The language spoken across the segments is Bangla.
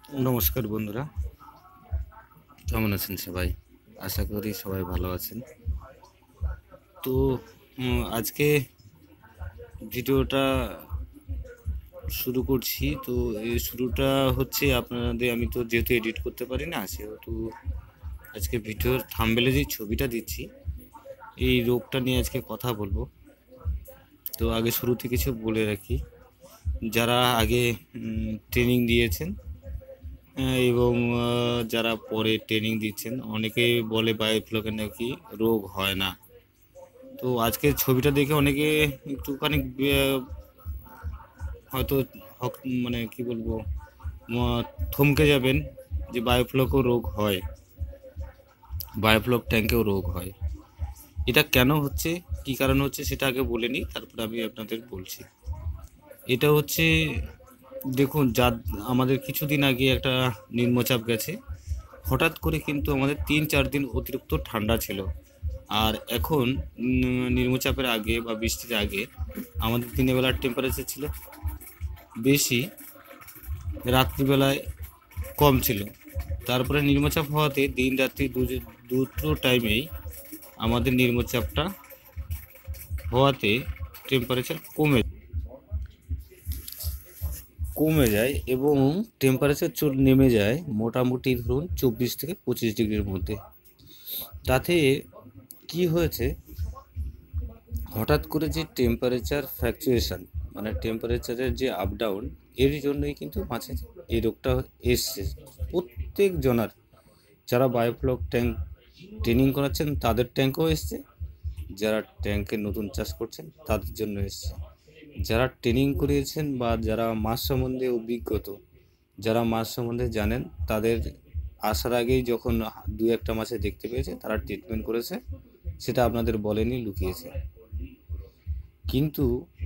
নমস্কার বন্ধুরা, কেমন আছেন সবাই? আশা করি সবাই ভালো আছেন। তো আজকে ভিডিওটা শুরু করছি। তো এই শুরুটা হচ্ছে আপনাদের, আমি তো যেহেতু এডিট করতে পারি না, সেহেতু আজকে ভিডিওর থাম্বনেলে যে ছবিটা দিচ্ছি, এই রোগটা নিয়ে আজকে কথা বলবো। তো আগে শুরুতে কিছু বলে রাখি, যারা আগে ট্রেনিং দিয়েছেন এবং যারা পরে ট্রেনিং দিচ্ছেন, অনেকেই বলে বায়োফ্লকে নাকি রোগ হয় না। তো আজকের ছবিটা দেখে অনেকে একটুখানি হয়তো মানে কি বলবো, থমকে যাবেন যে বায়োফ্লকও রোগ হয়, বায়োফ্লক ট্যাঙ্কেও রোগ হয়। এটা কেন হচ্ছে, কি কারণ হচ্ছে, সেটা আগে বলে নিই, তারপর আমি আপনাদের বলছি। এটা হচ্ছে, দেখুন, যা আমাদের কিছুদিন আগে একটা নিম্নচাপ গেছে, হঠাৎ করে কিন্তু আমাদের 3-4 দিন অতিরিক্ত ঠান্ডা ছিল। আর এখন নিম্নচাপের আগে বা বৃষ্টির আগে আমাদের দিনের বেলার টেম্পারেচার ছিল বেশি, রাত্রিবেলায় কম ছিল। তারপরে নিম্নচাপ হওয়াতে দিন রাত্রি দুটো টাইমেই আমাদের নিম্নচাপটা হওয়াতে টেম্পারেচার কমে যায় এবং টেম্পারেচার নেমে যায় মোটামুটি ধরুন 24 থেকে 25 ডিগ্রির মধ্যে। তাতে কি হয়েছে, হঠাৎ করে যে টেম্পারেচার ফ্ল্যাকচুয়েশন, মানে টেম্পারেচারের যে আপ ডাউন, এর জন্যই কিন্তু মাছের এই রোগটা এসছে। প্রত্যেক জনার, যারা বায়োফ্লক ট্যাঙ্ক ট্রেনিং করাচ্ছেন তাদের ট্যাঙ্কও এসছে, যারা ট্যাঙ্কে নতুন চাষ করছেন তাদের জন্য এসছে, যারা ট্রেনিং করিয়েছেন বা যারা মাছ সম্বন্ধে অভিজ্ঞত, যারা মাছ সম্বন্ধে জানেন, তাদের আসার আগেই যখন দু একটা মাছে দেখতে পেয়েছে, তারা ট্রিটমেন্ট করেছে, সেটা আপনাদের বলেনি, লুকিয়েছে। কিন্তু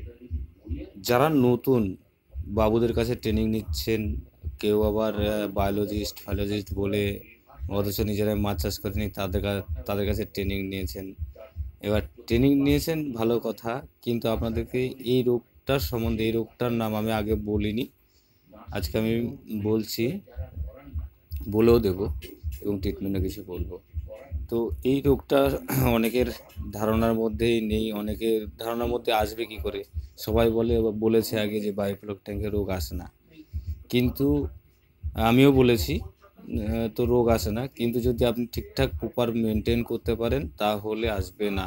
যারা নতুন বাবুদের কাছে ট্রেনিং নিচ্ছেন, কেউ আবার বায়োলজিস্ট বলে, অথচ নিজেরা মাছ চাষ করেনি, তাদের কাছে ট্রেনিং নিয়েছেন। এবার ট্রেনিং নিয়েছেন, ভালো কথা, কিন্তু আপনাদেরকে এই রোগটার সম্বন্ধে, এই রোগটার নাম আমি আগে বলিনি, আজকে আমি বলছি, বলেও দেব এবং ট্রিটমেন্টও কিছু বলবো। তো এই রোগটা অনেকের ধারণার মধ্যেই নেই, অনেকের ধারণার মধ্যে আসবে কি করে। সবাই বলেছে আগে যে বায়োফ্লক ট্যাঙ্কে রোগ আসে না, কিন্তু আমিও বলেছি তো রোগ আসে না, কিন্তু যদি আপনি ঠিকঠাক প্রপার মেনটেন করতে পারেন তাহলে আসবে না।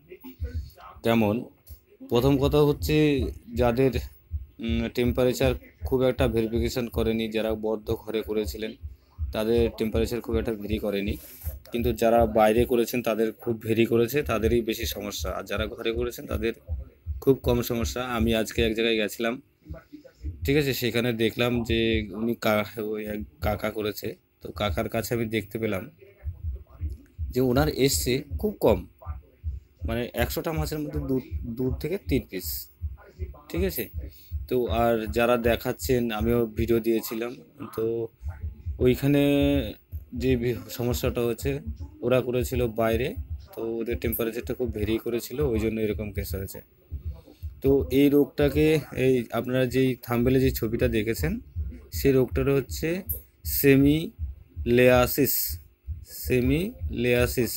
কেমন, প্রথম কথা হচ্ছে, যাদের টেম্পারেচার খুব একটা ভেরিফিকেশান করেনি, যারা বদ্ধ ঘরে করেছিলেন তাদের টেম্পারেচার খুব একটা ভেরি করেনি, কিন্তু যারা বাইরে করেছেন তাদের খুব ভেরি করেছে, তাদেরই বেশি সমস্যা। আর যারা ঘরে করেছেন তাদের খুব কম সমস্যা। আমি আজকে এক জায়গায় গেছিলাম, ঠিক আছে, সেখানে দেখলাম যে উনি ওই এক কাকা করেছে। তো কাকার কাছে আমি দেখতে পেলাম যে ওনার এসছে খুব কম, মানে 100টা মাছের মধ্যে 2 থেকে 3 পিস, ঠিক আছে। তো আর যারা দেখাচ্ছেন, আমিও ভিডিও দিয়েছিলাম, তো ওইখানে যে সমস্যাটা হচ্ছে, ওরা করেছিল বাইরে, তো ওদের টেম্পারেচারটা খুব ভেরি করেছিল, ওই জন্য এরকম কেস হয়েছে। তো এই রোগটাকে, এই আপনারা যেই থাম্বনেলে যে ছবিটা দেখেছেন, সেই রোগটার হচ্ছে সেমিলেয়াসিস। সেমিলেয়াসিস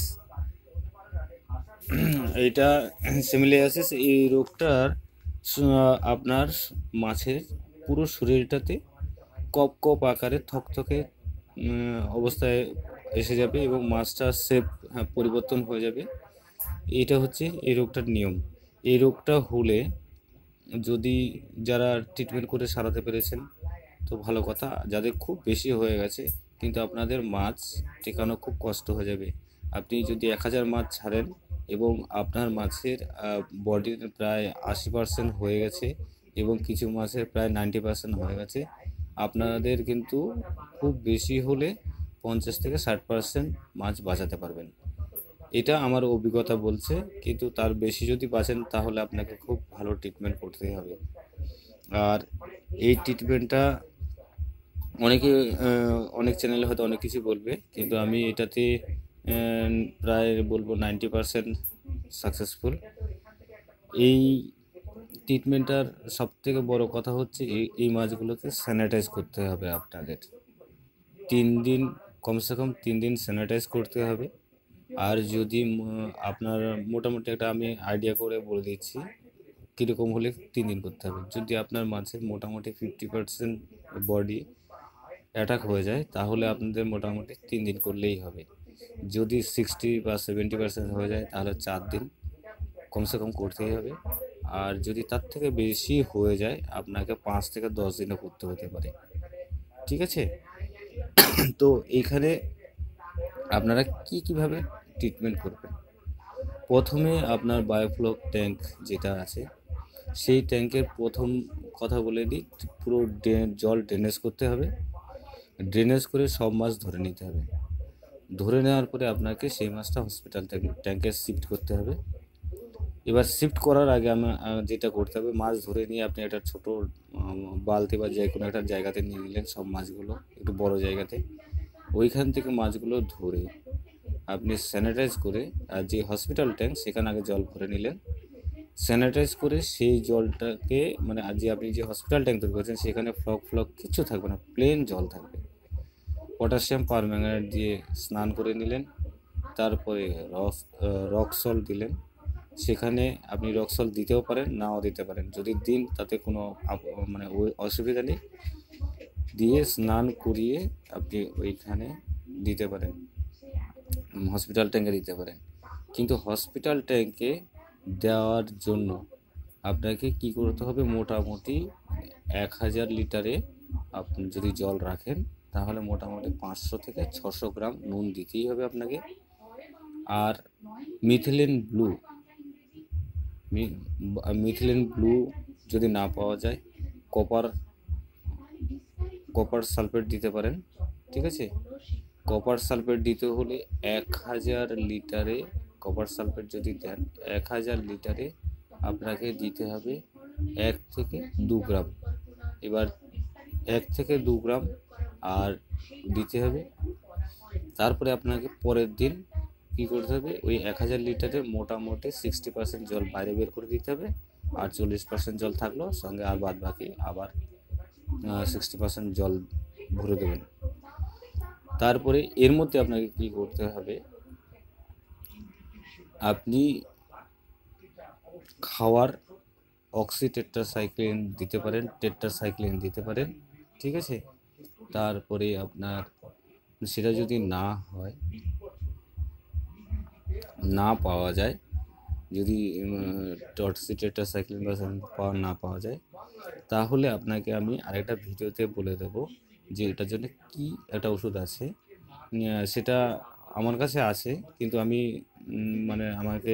এইটা সেমিলিয়াসিস, এই রোগটার আপনার মাছের পুরো শরীরটাতে কপ কপ আকারে থকথকে অবস্থায় এসে যাবে এবং মাছটার শেপ পরিবর্তন হয়ে যাবে। এটা হচ্ছে এই রোগটার নিয়ম। এই রোগটা হলে, যদি যারা ট্রিটমেন্ট করে সারাতে পেরেছেন তো ভালো কথা, যাদের খুব বেশি হয়ে গেছে, কিন্তু আপনাদের মাছ টেকানো খুব কষ্ট হয়ে যাবে। আপনি যদি 1000 মাছ ছাড়েন এবং আপনার মাছের বডির প্রায় 80% হয়ে গেছে এবং কিছু মাছের প্রায় 90% হয়ে গেছে, আপনাদের কিন্তু খুব বেশি হলে 50 থেকে 60% মাছ বাঁচাতে পারবেন। এটা আমার অভিজ্ঞতা বলছে, কিন্তু তার বেশি যদি বাঁচেন তাহলে আপনাকে খুব ভালো ট্রিটমেন্ট করতে হবে। আর এই ট্রিটমেন্টটা অনেকে, অনেক চ্যানেলে হয়তো অনেক কিছু বলবে, কিন্তু আমি এটাতে প্রায় বলবো 90% সাকসেসফুল। এই ট্রিটমেন্টটার সবথেকে বড় কথা হচ্ছে, এই মাছগুলোকে স্যানিটাইজ করতে হবে আপনাদের। 3 দিন, কমসে কম 3 দিন স্যানিটাইজ করতে হবে। আর যদি আপনার মোটামুটি একটা আমি আইডিয়া করে বলে দিচ্ছি কীরকম হলে 3 দিন করতে হবে। যদি আপনার মাছের মোটামুটি 50% বডি অ্যাটাক হয়ে যায় তাহলে আপনাদের মোটামুটি 3 দিন করলেই হবে। যদি 60 বা 70% হয়ে যায় তাহলে 4 দিন কমসে কম করতেই হবে। আর যদি তার থেকে বেশি হয়ে যায় আপনাকে 5 থেকে 10 দিনও করতে হতে পারে, ঠিক আছে? তো এইখানে আপনারা কীভাবে ট্রিটমেন্ট করবেন, প্রথমে আপনার বায়োফ্লক ট্যাঙ্ক যেটা আছে সেই ট্যাঙ্কের প্রথম কথা বলে দিই, পুরো জল ড্রেনেজ করতে হবে। ড্রেনেজ করে সব মাছ ধরে নিতে হবে। ধরে নেওয়ার পরে আপনাকে সেই মাছটা হসপিটাল ট্যাঙ্কে শিফট করতে হবে। এবার শিফট করার আগে যেটা করতে হবে, মাছ ধরে নিয়ে আপনি একটা ছোট বালতি বা যে কোনো একটা জায়গাতে নিয়ে নিলেন সব মাছগুলো, একটু বড় জায়গাতে। ওইখান থেকে মাছগুলো ধরে আপনি স্যানিটাইজ করে, আর যে হসপিটাল ট্যাঙ্ক সেখানে আগে জল ভরে নিলেন। স্যানিটাইজ করে সেই জলটাকে, মানে যে আপনি যে হসপিটাল ট্যাঙ্ক তৈরি করছেন সেখানে ফ্লক কিছু থাকবে না, প্লেন জল থাকবে। পটাশিয়াম পারম্যাঙ্গানেট দিয়ে স্নান করে নিলেন। তারপরে রক সল্ট দিলেন। সেখানে আপনি রক সল্ট দিতেও পারেন, নাও দিতে পারেন। যদি দিন তাতে কোনো মানে অসুবিধা নেই। দিয়ে স্নান করিয়ে আপনি ওইখানে দিতে পারেন, হসপিটাল ট্যাঙ্কে দিতে পারেন। কিন্তু হসপিটাল ট্যাঙ্কে দেওয়ার জন্য আপনাকে কি করতে হবে, মোটামুটি 1000 লিটারে আপনি যদি জল রাখেন তাহলে মোটামুটি 500 থেকে 600 গ্রাম নুন দিতেই হবে আপনাকে। আর মিথিলিন ব্লু যদি না পাওয়া যায় কপার সালফেট দিতে পারেন, ঠিক আছে? কপার সালফেট দিতে হলে 1000 লিটারে কপার সালফেট যদি দেন 1000 লিটারে আপনাকে দিতে হবে 1 থেকে 2 গ্রাম। এবার 1 থেকে 2 গ্রাম আর দিতে হবে। তারপরে আপনাকে পরের দিন কী করতে হবে, ওই 1000 লিটারে মোটামুটি 60% জল বাইরে বের করে দিতে হবে। আর 40% জল থাকলো সঙ্গে, আর বাদ বাকি আবার 60% জল ভরে দেবেন। তারপরে এর মধ্যে আপনাকে কি করতে হবে, আপনি খাওয়ার অক্সি টেট্রাসাইক্লিন দিতে পারেন, টেট্রাসাইক্লিন দিতে পারেন, ঠিক আছে? তারপরে আপনার সেটা যদি না পাওয়া যায়, যদি অক্সি টেট্রাসাইক্লিন না পাওয়া যায় তাহলে আপনাকে আমি আরেকটা ভিডিওতে বলে দেবো যে এটার জন্য কি একটা ওষুধ আছে। সেটা আমার কাছে আছে, কিন্তু আমি মানে আমাকে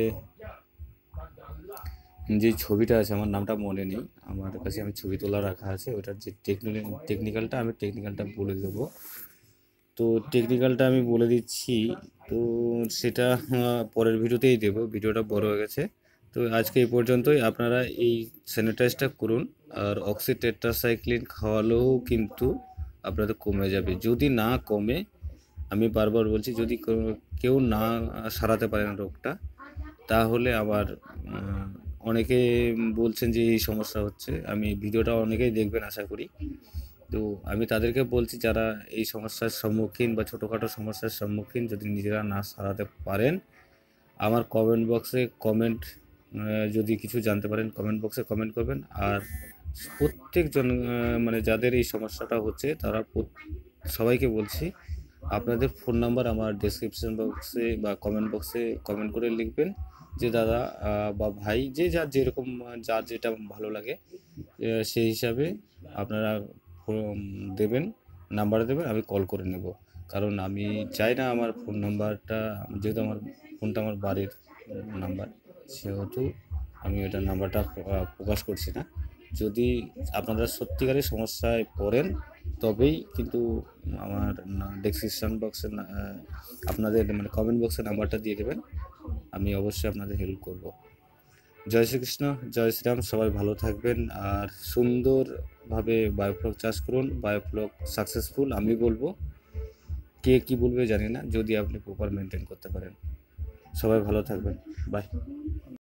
যে ছবিটা আছে, আমার নামটা মনে নেই, আমার কাছে আমি ছবি তোলা রাখা আছে, ওটার যে টেকনিক্যালটা বলে দেবো। তো টেকনিক্যালটা আমি বলে দিচ্ছি, তো সেটা পরের ভিডিওতেই দেবো, ভিডিওটা বড় হয়ে গেছে। তো আজকে এই পর্যন্তই। আপনারা এই স্যানিটাইজটা করুন, আর অক্সি টেট্রাসাইক্লিন খাওয়ালেও কিন্তু আপনাদের কমে যাবে। যদি না কমে, আমি বারবার বলছি, যদি কেউ না সারাতে পারেন রোগটা, তাহলে আবার অনেকে বলছেন যে এই সমস্যা হচ্ছে। আমি ভিডিওটা অনেকেই দেখবেন আশা করি। তো আমি তাদেরকে বলছি, যারা এই সমস্যার সম্মুখীন বা ছোটোখাটো সমস্যার সম্মুখীন যদি নিজেরা না সারাতে পারেন, আমার কমেন্ট বক্সে যদি কিছু জানতে পারেন কমেন্ট বক্সে কমেন্ট করবেন। আর প্রত্যেকজন মানে যাদের এই সমস্যাটা হচ্ছে তারা সবাইকে বলছি, আপনাদের ফোন নাম্বার আমার ডেসক্রিপশন বক্সে বা কমেন্ট বক্সে কমেন্ট করে লিখবেন যে দাদা বা ভাই, যার যেরকম যার যেটা ভালো লাগে সেই হিসাবে আপনারা নাম্বার দেবেন, আমি কল করে নেব। কারণ আমি চাই না আমার ফোন নাম্বারটা, যেহেতু আমার ফোনটা আমার বাড়ির নাম্বার, সেহেতু আমি ওটার নাম্বারটা প্রকাশ করছি না। যদি আপনারা সত্যিকারের সমস্যায় পড়েন তবেই কিন্তু আমার ডেসক্রিপশন বক্সে আপনাদের মানে কমেন্ট বক্সে নাম্বারটা দিয়ে দেবেন, আমি অবশ্যই আপনাদের হেল্প করব। জয় শ্রীকৃষ্ণ, জয় শ্রীরাম। সবাই ভালো থাকবেন আর সুন্দরভাবে বায়োফ্লক চাষ করুন। বায়োফ্লক সাকসেসফুল আমি বলবো, কে কি বলবে জানি না, যদি আপনি প্রপার মেনটেন করতে পারেন। সবাই ভালো থাকবেন, বাই।